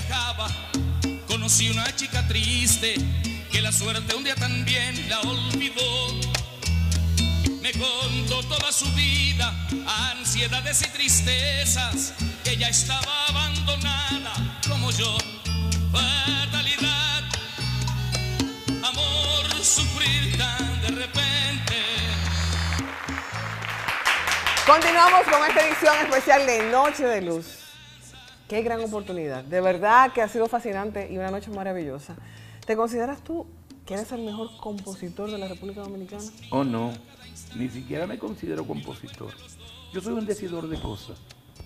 acaba. Conocí una chica triste que la suerte un día también la olvidó. Me contó toda su vida, ansiedades y tristezas, que ella estaba abandonada como yo. Fatalidad, amor, sufrir tan de repente. Continuamos con esta edición especial de Noche de Luz. Qué gran oportunidad. De verdad que ha sido fascinante y una noche maravillosa. ¿Te consideras tú que eres el mejor compositor de la República Dominicana? Oh, no. Ni siquiera me considero compositor. Yo soy un decidor de cosas.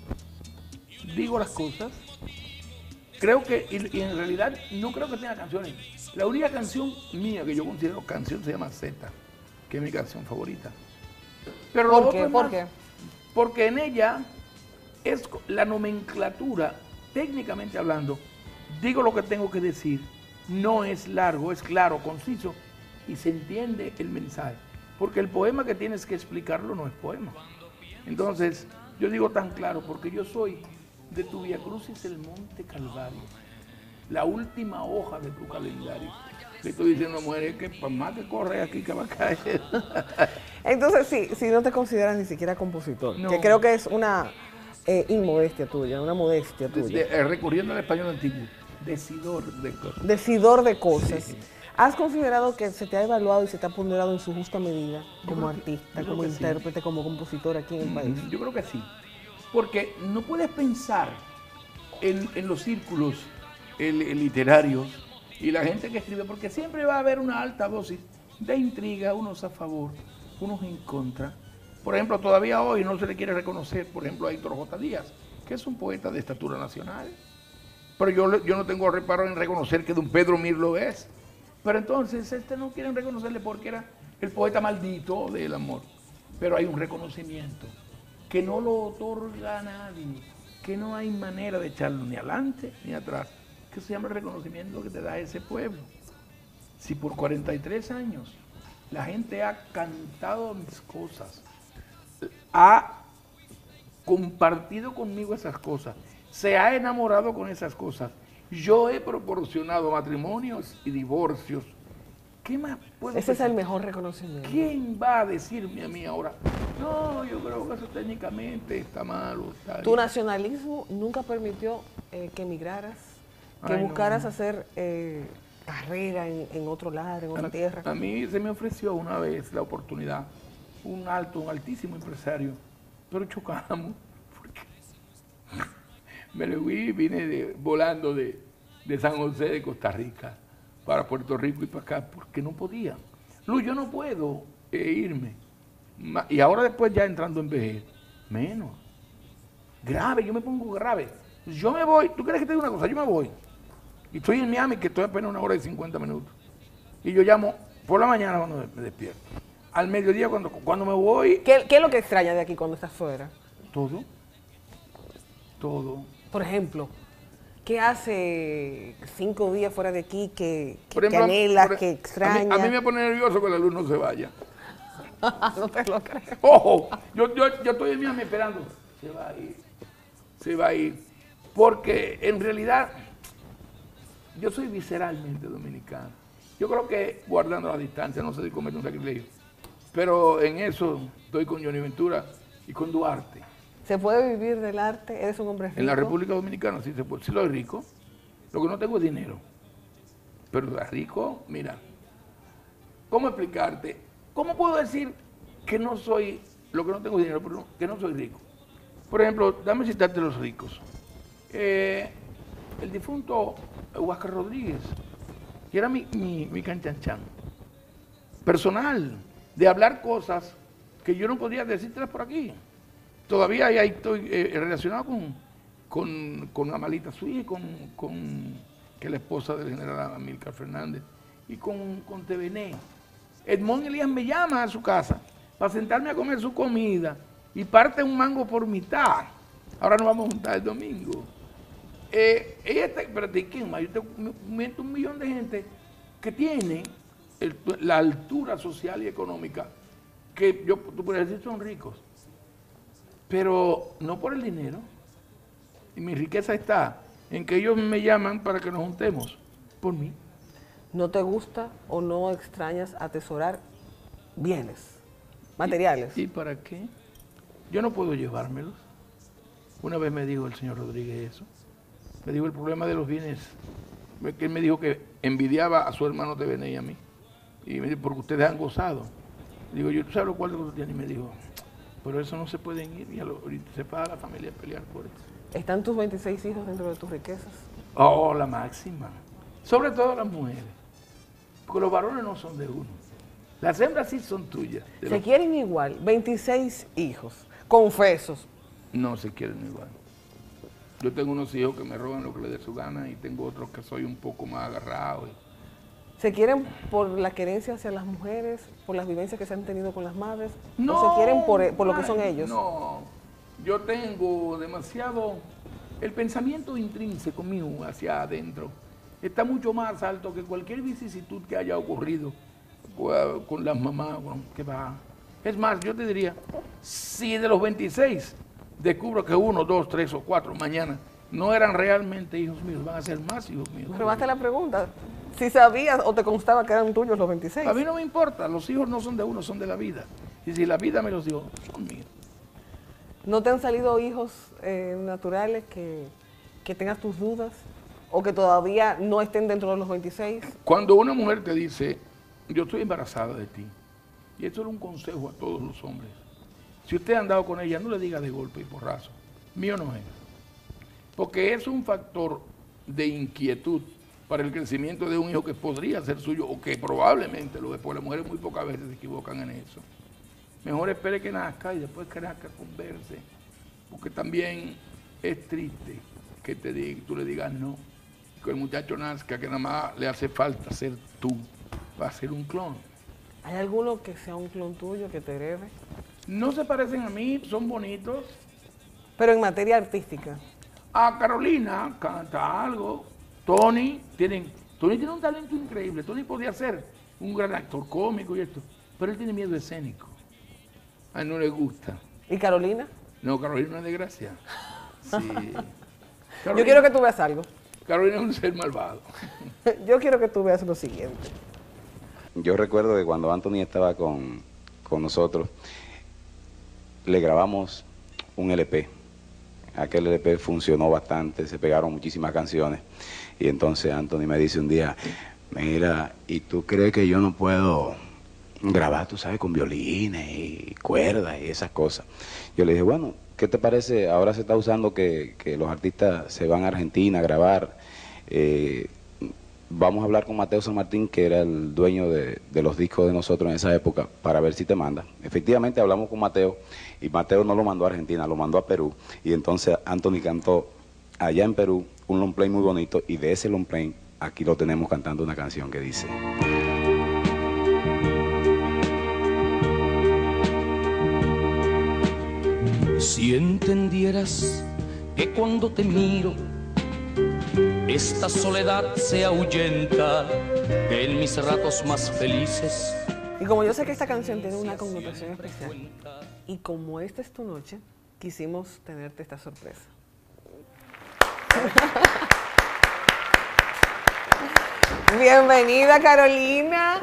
Digo las cosas. Creo que, y en realidad no creo que tenga canciones. La única canción mía que yo considero canción se llama Z, que es mi canción favorita. Pero ¿Por qué? ¿Por qué? Porque en ella es la nomenclatura, técnicamente hablando, digo lo que tengo que decir, no es largo, es claro, conciso, y se entiende el mensaje. Porque el poema que tienes que explicarlo no es poema. Entonces, yo digo tan claro, porque yo soy de tu Vía Crucis el Monte Calvario, la última hoja de tu calendario. Le estoy diciendo, mujer, que para más que corre aquí que va a caer. Entonces, sí, si no te consideras ni siquiera compositor, No. que creo que es una inmodestia tuya, una modestia tuya. Recurriendo al español antiguo, decidor de cosas. Decidor de cosas. Sí. ¿Has considerado que se te ha evaluado y se te ha ponderado en su justa medida como artista, como intérprete, como compositor aquí en el país? Yo creo que sí. Porque no puedes pensar en los círculos literarios y la gente que escribe, porque siempre va a haber una alta dosis de intriga, unos a favor, unos en contra. Por ejemplo, todavía hoy no se le quiere reconocer, por ejemplo, a Héctor J. Díaz, que es un poeta de estatura nacional. Pero yo no tengo reparo en reconocer que don Pedro Mir lo es. Pero entonces no quieren reconocerle porque era el poeta maldito del amor. Pero hay un reconocimiento que no lo otorga a nadie, que no hay manera de echarlo ni adelante ni atrás, que se llama el reconocimiento que te da ese pueblo. Si por 43 años la gente ha cantado mis cosas, ha compartido conmigo esas cosas, se ha enamorado con esas cosas, yo he proporcionado matrimonios y divorcios. ¿Qué más puedo Ese es decir? el mejor reconocimiento. ¿Quién va a decirme a mí ahora? No, yo creo que eso técnicamente está malo. Está ¿Tu bien. nacionalismo nunca permitió que emigraras, que Ay, no. buscaras hacer carrera en otro lado, en otra tierra? A mí se me ofreció una vez la oportunidad, un altísimo empresario, pero chocamos, porque me lo vine volando de San José de Costa Rica para Puerto Rico y para acá, porque no podía. Luz, yo no puedo irme. Y ahora después ya entrando en vejez, menos. Grave, yo me pongo grave. Yo me voy, ¿tú crees que te digo una cosa? Yo me voy. Y estoy en Miami, que estoy apenas 1 hora y 50 minutos. Y yo llamo por la mañana cuando me despierto. Al mediodía cuando me voy. ¿Qué es lo que extraña de aquí cuando estás fuera? Todo. Todo. Por ejemplo, ¿qué hace 5 días fuera de aquí que Por ejemplo, anhelas, que extrañas? a mí me pone nervioso que la luz no se vaya. No te lo creo. Ojo, yo estoy en Miami esperando. Se va a ir. Se va a ir. Porque en realidad yo soy visceralmente dominicano. Yo creo que guardando la distancia no se comete un sacrilegio. Pero en eso estoy con Johnny Ventura y con Duarte. ¿Se puede vivir del arte? ¿Eres un hombre rico? En la República Dominicana sí se puede. Sí soy rico. Lo que no tengo es dinero. Pero de rico, mira. ¿Cómo explicarte? ¿Cómo puedo decir que no soy, lo que no tengo dinero, pero que no soy rico? Por ejemplo, dame citarte los ricos. El difunto Huáscar Rodríguez, que era mi canchanchan personal, de hablar cosas que yo no podía decírtelas por aquí. Todavía ahí estoy relacionado con Amalita Sui, que es la esposa del general Amílcar Fernández, y con TVN. Edmond Elías me llama a su casa para sentarme a comer su comida y parte un mango por mitad. Ahora nos vamos a juntar el domingo. Espérate, ¿quién más? Yo tengo 1 millón de gente que tiene la altura social y económica que tú puedes decir son ricos, pero no por el dinero. Y mi riqueza está en que ellos me llaman para que nos juntemos por mí. ¿No te gusta o no extrañas atesorar bienes materiales? ¿Y para qué? Yo no puedo llevármelos. Una vez me dijo el señor Rodríguez eso. Me dijo el problema de los bienes. Que él me dijo que envidiaba a su hermano de Bené y a mí. Y me dijo, porque ustedes han gozado. Digo, yo, ¿tú sabes lo cual que tú tienes? Y me dijo, pero eso no se pueden ir. Y ahorita se para la familia a pelear por eso. ¿Están tus 26 hijos dentro de tus riquezas? Oh, la máxima. Sobre todo las mujeres. Porque los varones no son de uno. Las hembras sí son tuyas. Se quieren igual. 26 hijos, confesos. No se quieren igual. Yo tengo unos hijos que me roban lo que les dé su gana y tengo otros que soy un poco más agarrado. ¿Se quieren por la querencia hacia las mujeres, por las vivencias que se han tenido con las madres? No, ¿O se quieren por lo que son ellos? No, yo tengo demasiado... El pensamiento intrínseco mío hacia adentro está mucho más alto que cualquier vicisitud que haya ocurrido con las mamás, que va. Es más, yo te diría, si de los 26 descubro que 1, 2, 3 o 4 mañana no eran realmente hijos míos, van a ser más hijos míos. Pero basta la pregunta, si sabías o te constaba que eran tuyos los 26. A mí no me importa, los hijos no son de uno, son de la vida. Y si la vida me los dio, son míos. ¿No te han salido hijos naturales que tengas tus dudas o que todavía no estén dentro de los 26? Cuando una mujer te dice, yo estoy embarazada de ti, y esto es un consejo a todos los hombres, si usted ha andado con ella, no le diga de golpe y porrazo, mío no es. Porque es un factor de inquietud para el crecimiento de un hijo que podría ser suyo o que probablemente lo es, porque las mujeres muy pocas veces se equivocan en eso. Mejor espere que nazca y después que nazca converse, porque también es triste que tú le digas no, que el muchacho nazca, que nada más le hace falta ser tú, va a ser un clon. ¿Hay alguno que sea un clon tuyo que te herede? No se parecen a mí, son bonitos. Pero en materia artística. A Carolina canta algo, Tony tiene un talento increíble, Tony podría ser un gran actor cómico y esto, pero él tiene miedo escénico. A él no le gusta. ¿Y Carolina? No, Carolina es de gracia. Sí. Carolina, yo quiero que tú veas algo. Carolina es un ser malvado. Yo quiero que tú veas lo siguiente. Yo recuerdo que cuando Anthony estaba con nosotros, le grabamos un LP. Aquel LP funcionó bastante, se pegaron muchísimas canciones. Y entonces Anthony me dice un día, mira, ¿y tú crees que yo no puedo grabar, tú sabes, con violines y cuerdas y esas cosas? Yo le dije, bueno, ¿qué te parece? Ahora se está usando que los artistas se van a Argentina a grabar. Vamos a hablar con Mateo San Martín, que era el dueño de los discos de nosotros en esa época, para ver si te manda. Efectivamente hablamos con Mateo, y Mateo no lo mandó a Argentina, lo mandó a Perú. Y entonces Anthony cantó allá en Perú un long play muy bonito, y de ese long play aquí lo tenemos cantando una canción que dice... Si entendieras que cuando te miro, esta soledad se ahuyenta, que en mis ratos más felices. Y como yo sé que esta canción tiene una connotación especial, y como esta es tu noche, quisimos tenerte esta sorpresa. Bienvenida, Carolina.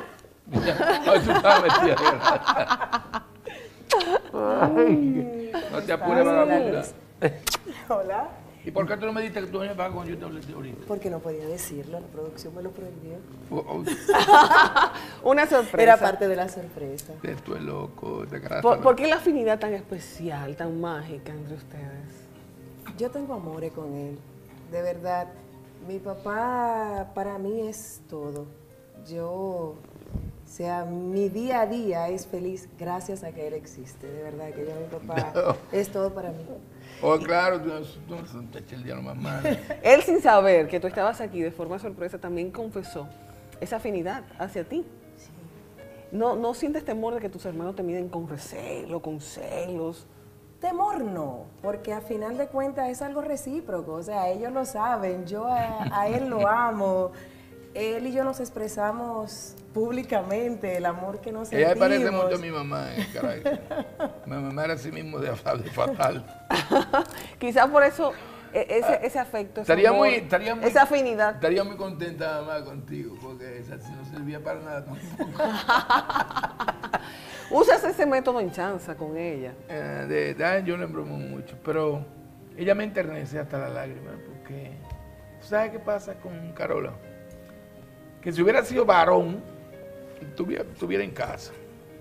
No te apures, vagabunda. Hola. ¿Y por qué tú no me diste que tú me pagas con YouTube ahorita? Porque no podía decirlo, la producción me lo prohibió. Una sorpresa. Era parte de la sorpresa. Esto es loco. ¿Por qué la afinidad tan especial, tan mágica entre ustedes? Yo tengo amores con él, de verdad. Mi papá para mí es todo. O sea, mi día a día es feliz gracias a que él existe. De verdad que mi papá es todo para mí. Oh, claro, tú te eché el día más mal. Él, sin saber que tú estabas aquí de forma sorpresa, también confesó esa afinidad hacia ti. Sí. ¿No sientes temor de que tus hermanos te miren con recelo, con celos? Temor no, porque a final de cuentas es algo recíproco. O sea, ellos lo saben, yo a él lo amo. Él y yo nos expresamos públicamente el amor que nos sentimos. Ella parece mucho a mi mamá, caray. Mi mamá era así mismo de fatal. Quizás por eso ese afecto, ese estaría amor, muy, esa afinidad. Estaría muy contenta más contigo, porque esa sí no servía para nada tampoco. Usas ese método en chanza con ella. Yo le embromo mucho, pero ella me enternece hasta la lágrima, porque ¿sabes qué pasa con Carola? Que si hubiera sido varón, estuviera en casa.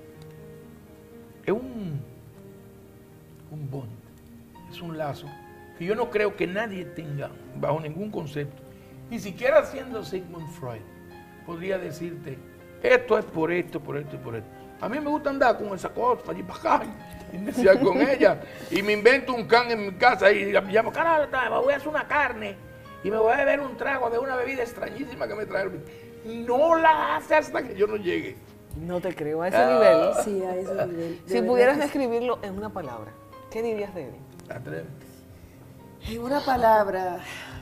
Es un bond, es un lazo que yo no creo que nadie tenga bajo ningún concepto. Ni siquiera siendo Sigmund Freud podría decirte, esto es por esto, por esto y por esto. A mí me gusta andar con esa cosa para allí para acá y iniciar con ella. Y me invento un can en mi casa y llamo, Carola, voy a hacer una carne y me voy a beber un trago de una bebida extrañísima que me trajeron. No la hace hasta que yo no llegue. No te creo, a ese nivel. Sí, a ese nivel. Si pudieras describirlo en una palabra, ¿qué dirías de él? Atrévete. En una palabra,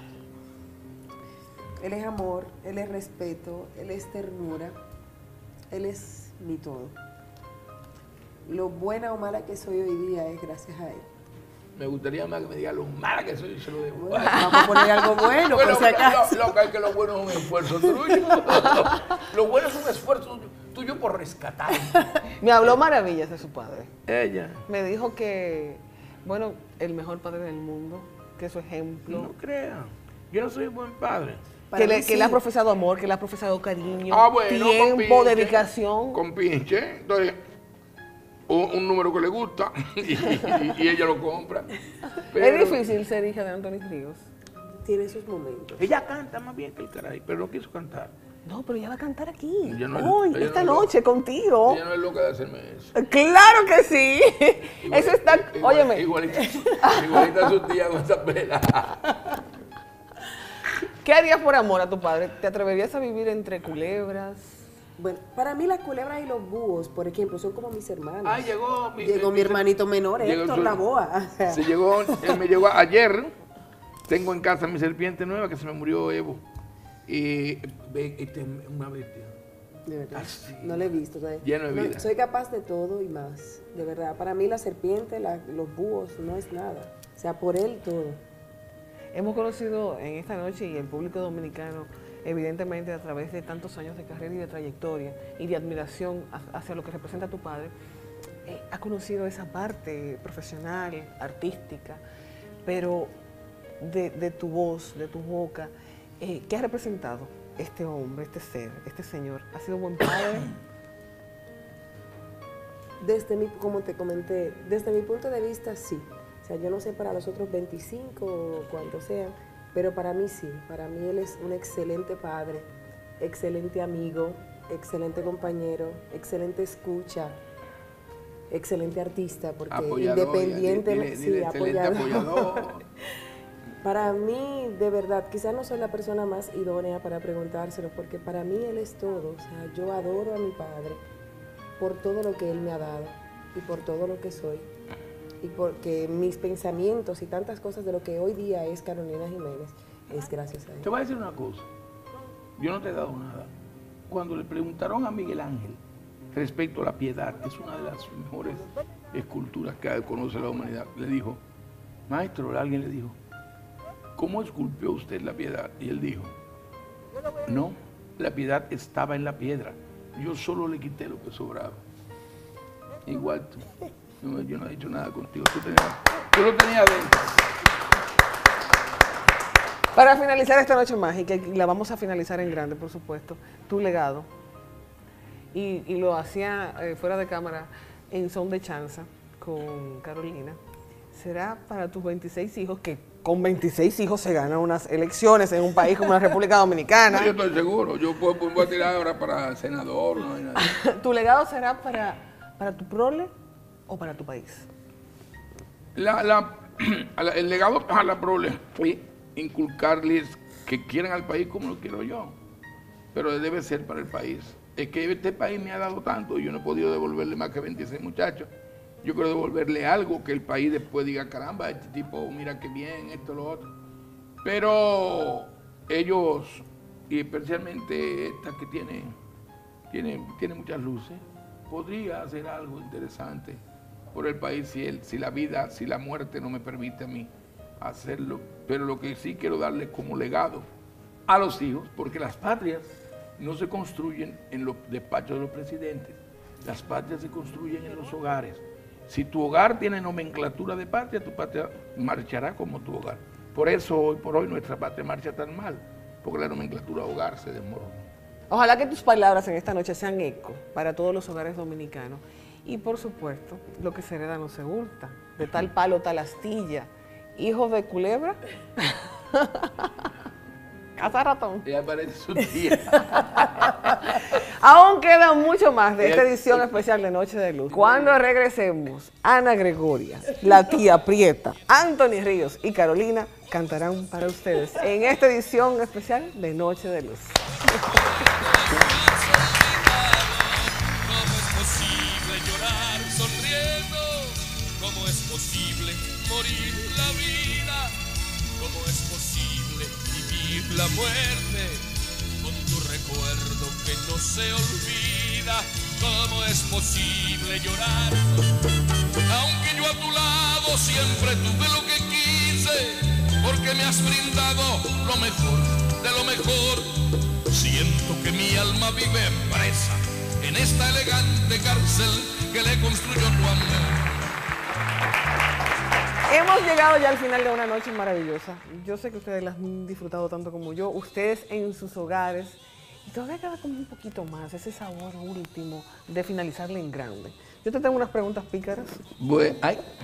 él es amor, él es respeto, él es ternura, él es mi todo. Lo buena o mala que soy hoy día es gracias a él. Me gustaría más que me diga lo mala que soy y se lo debo. Bueno, vamos a poner algo bueno, por si acaso. Que lo bueno es un esfuerzo tuyo. Lo bueno es un esfuerzo tuyo por rescatar. Me habló maravillas de su padre. Ella. Me dijo que, bueno, el mejor padre del mundo, que es su ejemplo. No crea. Yo no soy un buen padre. Que le ha profesado amor, que le ha profesado cariño, Bueno, tiempo, dedicación. Con pinche. Entonces, un número que le gusta y ella lo compra. Pero es difícil ser hija de Anthony Ríos. Tiene sus momentos. ella canta más bien que el caray, pero no quiso cantar. No, pero ella va a cantar aquí, Ella no es- hoy, ella esta no es noche, contigo. Ella no es loca de hacerme eso. ¡Claro que sí! Eso está, óyeme. Igualita a su tía con esa pela. ¿Qué harías por amor a tu padre? ¿Te atreverías a vivir entre culebras? Bueno, para mí las culebras y los búhos, por ejemplo, son como mis hermanos. Ah, llegó mi hermanito menor, llegó Héctor su- Laboa. Él me llegó ayer. Tengo en casa mi serpiente nueva que se me murió Evo. Y una bestia. De verdad, Así. no lo he visto. ¿Sabes? Lleno de No, vida. soy capaz de todo y más, de verdad. Para mí la serpiente, los búhos, no es nada. O sea, por él todo. Hemos conocido en esta noche y el público dominicano, evidentemente a través de tantos años de carrera y de trayectoria y de admiración hacia lo que representa tu padre, ha conocido esa parte profesional, artística, pero de tu voz, de tu boca, ¿qué ha representado este hombre, este ser, este señor? ¿Ha sido buen padre? Como te comenté, desde mi punto de vista, sí. O sea, yo no sé para los otros 25 o cuantos sean, pero para mí sí. Para mí él es un excelente padre, excelente amigo, excelente compañero, excelente escucha, excelente artista, porque Apoyador, independientemente, dile excelente apoyador. Para mí, de verdad, quizás no soy la persona más idónea para preguntárselo, porque para mí él es todo. O sea, yo adoro a mi padre por todo lo que él me ha dado y por todo lo que soy. Y porque mis pensamientos y tantas cosas de lo que hoy día es Carolina Jiménez es gracias a él. Te voy a decir una cosa. Yo no te he dado nada. Cuando le preguntaron a Miguel Ángel respecto a la piedad, que es una de las mejores esculturas que conoce la humanidad, le dijo, maestro, alguien le dijo, ¿cómo esculpió usted la piedad? Y él dijo, no, la piedad estaba en la piedra. Yo solo le quité lo que sobraba. Igual tú. Yo no he dicho nada contigo. Tú lo tenías dentro. Para finalizar esta noche mágica, y la vamos a finalizar en grande, por supuesto, tu legado, y lo hacía fuera de cámara en son de chanza con Carolina, será para tus 26 hijos, que con 26 hijos se ganan unas elecciones en un país como la República Dominicana. No, yo estoy seguro. Yo puedo a tirar ahora para senador. No hay nada. ¿Tu legado será para tu prole o para tu país? El legado a la prole fue inculcarles que quieran al país como lo quiero yo, pero debe ser para el país. Es que este país me ha dado tanto, yo no he podido devolverle más que 26 muchachos. Yo quiero devolverle algo que el país después diga, caramba, este tipo, mira qué bien, esto, lo otro. Pero ellos, y especialmente esta que tiene muchas luces, podría hacer algo interesante por el país si la vida, si la muerte no me permite a mí hacerlo, pero lo que sí quiero darle como legado a los hijos, porque las patrias no se construyen en los despachos de los presidentes, las patrias se construyen en los hogares. Si tu hogar tiene nomenclatura de patria, tu patria marchará como tu hogar. Por eso hoy por hoy nuestra patria marcha tan mal, porque la nomenclatura hogar se desmorona. Ojalá que tus palabras en esta noche sean eco para todos los hogares dominicanos. Y por supuesto, lo que se hereda no se hurta. De tal palo, tal astilla. Hijos de culebra. Casa ratón. Ya aparece su tía. Aún queda mucho más de esta edición especial de Noche de Luz. Cuando regresemos, Ana Gregoria, la tía Prieta, Anthony Ríos y Carolina cantarán para ustedes en esta edición especial de Noche de Luz. ¿Cómo es posible llorar sonriendo? ¿Cómo es posible morir la vida? ¿Cómo es posible vivir la muerte con tu recuerdo que no se olvida? ¿Cómo es posible llorar? Aunque yo a tu lado siempre tuve lo que quise, porque me has brindado lo mejor de lo mejor. Siento que mi alma vive presa en esta elegante cárcel que le construyó tu amor. Hemos llegado ya al final de una noche maravillosa. Yo sé que ustedes la han disfrutado tanto como yo, ustedes en sus hogares. Y todavía queda como un poquito más, ese sabor último de finalizarle en grande. Yo te tengo unas preguntas pícaras. Bueno,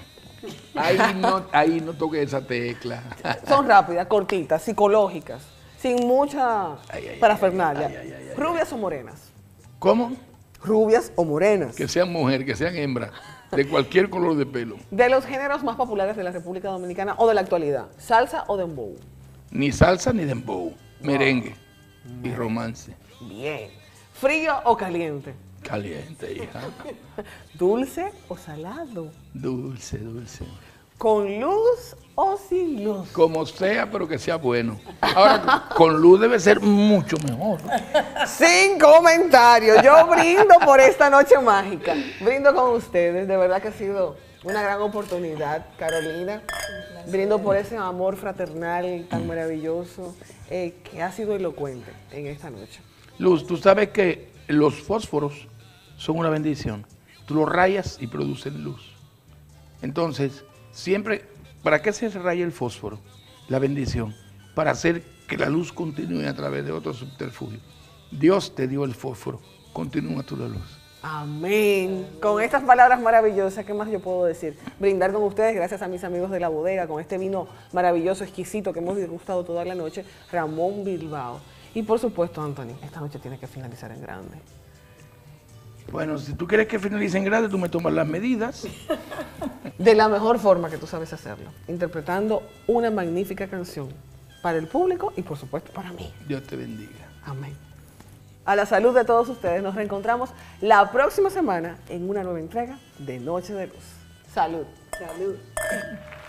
ahí no toque esa tecla. Son rápidas, cortitas, psicológicas, sin mucha parafernalia. ¿Rubias o morenas? ¿Cómo? ¿Rubias o morenas? Que sean mujer, que sean hembra, de cualquier color de pelo. De los géneros más populares de la República Dominicana o de la actualidad, ¿salsa o dembow? Ni salsa ni dembow, merengue y romance. Bien. ¿Frío o caliente? Caliente, hija. ¿Dulce o salado? Dulce, dulce. ¿Con luz o sin luz? Como sea, pero que sea bueno. Ahora, con luz debe ser mucho mejor. Sin comentarios. Yo brindo por esta noche mágica. Brindo con ustedes. De verdad que ha sido una gran oportunidad, Carolina. Brindo por ese amor fraternal tan maravilloso que ha sido elocuente en esta noche. Luz, tú sabes que los fósforos son una bendición. Tú los rayas y producen luz. Entonces, siempre, ¿para qué se raya el fósforo? La bendición. Para hacer que la luz continúe a través de otro subterfugio. Dios te dio el fósforo. Continúa tú la luz. Amén. Con estas palabras maravillosas, ¿qué más yo puedo decir? Brindar con ustedes, gracias a mis amigos de la bodega, con este vino maravilloso, exquisito que hemos degustado toda la noche, Ramón Bilbao. Y por supuesto, Anthony, esta noche tiene que finalizar en grande. Bueno, si tú quieres que finalice en grande, tú me tomas las medidas. De la mejor forma que tú sabes hacerlo, interpretando una magnífica canción para el público y por supuesto para mí. Dios te bendiga. Amén. A la salud de todos ustedes, nos reencontramos la próxima semana en una nueva entrega de Noche de Luz. Salud. Salud.